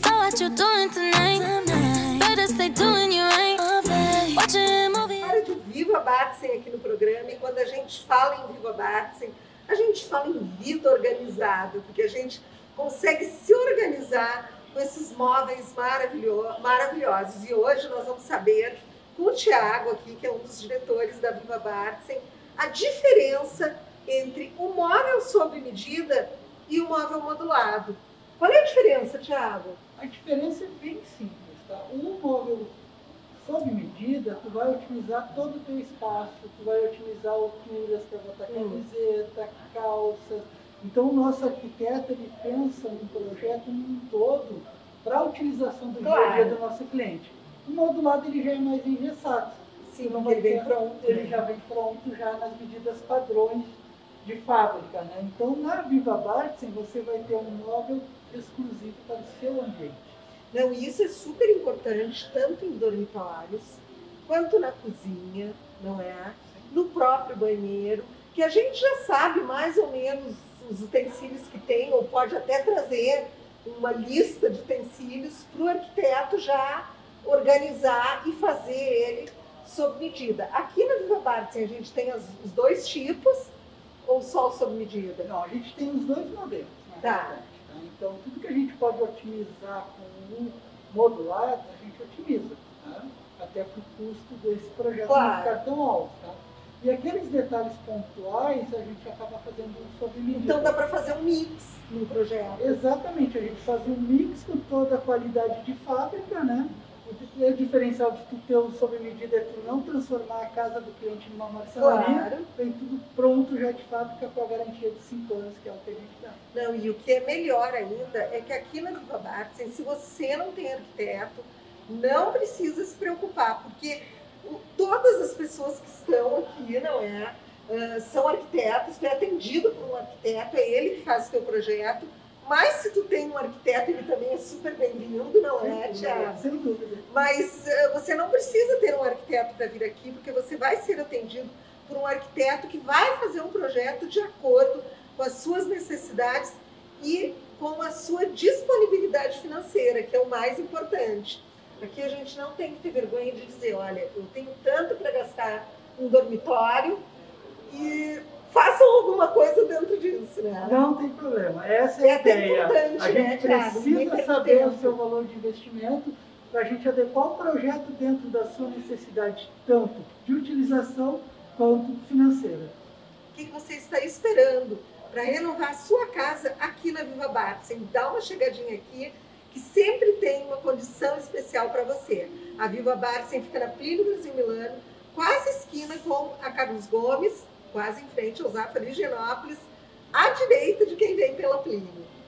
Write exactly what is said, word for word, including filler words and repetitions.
So what you doing tonight? Tonight. Better stay doing you right. Watching movie. Para de Viva Bartzen aqui no programa, e quando a gente fala em Viva Bartzen, a gente fala em vida organizada, porque a gente consegue se organizar com esses móveis maravilho maravilhosos. E hoje nós vamos saber com o Thiago aqui, que é um dos diretores da Viva Bartzen, a diferença entre o móvel sob medida e o móvel modulado. Qual é a diferença, Thiago? A diferença é bem simples, tá? Um móvel sob medida, tu vai otimizar todo o teu espaço, tu vai otimizar alturas para botar camiseta, calças. Então o nosso arquiteto, ele pensa no projeto num todo para a utilização do Claro. dia a dia do nosso cliente. O modulado, ele já é mais engessado. Sim, não ele vem ter- pronto. Ele já vem pronto, já nas medidas padrões de fábrica, né? Então na Viva Bartzen você vai ter um móvel exclusivo para o seu ambiente. Não, e isso é super importante, tanto em dormitórios, quanto na cozinha, não é? No próprio banheiro, que a gente já sabe mais ou menos os utensílios que tem, ou pode até trazer uma lista de utensílios para o arquiteto já organizar e fazer ele sob medida. Aqui na Viva Bartzen a gente tem as, os dois tipos, ou só o sob medida? Não, a gente tem os dois modelos, na Tá. verdade, tá? Então, tudo que a gente pode otimizar com um modulado, a gente otimiza, tá? Até para o custo desse projeto Claro. não ficar tão alto, tá? E aqueles detalhes pontuais, a gente acaba fazendo sob medida. Então dá para fazer um mix no projeto. Exatamente, a gente faz um mix com toda a qualidade de fábrica, né? O diferencial de tu ter o sob medida é tu não transformar a casa do cliente numa marcenaria. Claro. Vem tudo pronto já de fábrica com a garantia de cinco anos, que é o que a gente dá. Não, e o que é melhor ainda é que aqui na Viva Bartzen, se você não tem arquiteto, não precisa se preocupar, porque o- todas as pessoas que estão aqui, não é, ah, são arquitetos, tu é atendido por um arquiteto, é ele que faz o teu projeto, mas se tu tem um arquiteto, ele também é super bem-vindo, não é, Thiago? Sem dúvida. Mas uh, você não precisa ter um arquiteto para vir aqui, porque você vai ser atendido por um arquiteto que vai fazer um projeto de acordo com as suas necessidades e com a sua disponibilidade financeira, que é o mais importante. Aqui a gente não tem que ter vergonha de dizer, olha, eu tenho tanto para gastar um dormitório e façam alguma coisa dentro disso, né? Não tem problema, essa é, É a até ideia. importante, A né, gente Thiago? Ninguém precisa perde saber tempo. o seu valor de investimento para a gente adequar o projeto dentro da sua necessidade, tanto de utilização quanto financeira. O que que você está esperando para renovar a sua casa aqui na Viva Bartzen? Dá uma chegadinha aqui, que sempre tem uma condição especial para você. A Viva Bartzen fica na Plínio Brasil Milano, quase esquina com a Carlos Gomes, quase em frente ao Zafari Higienópolis, à direita de quem vem pela Plínio.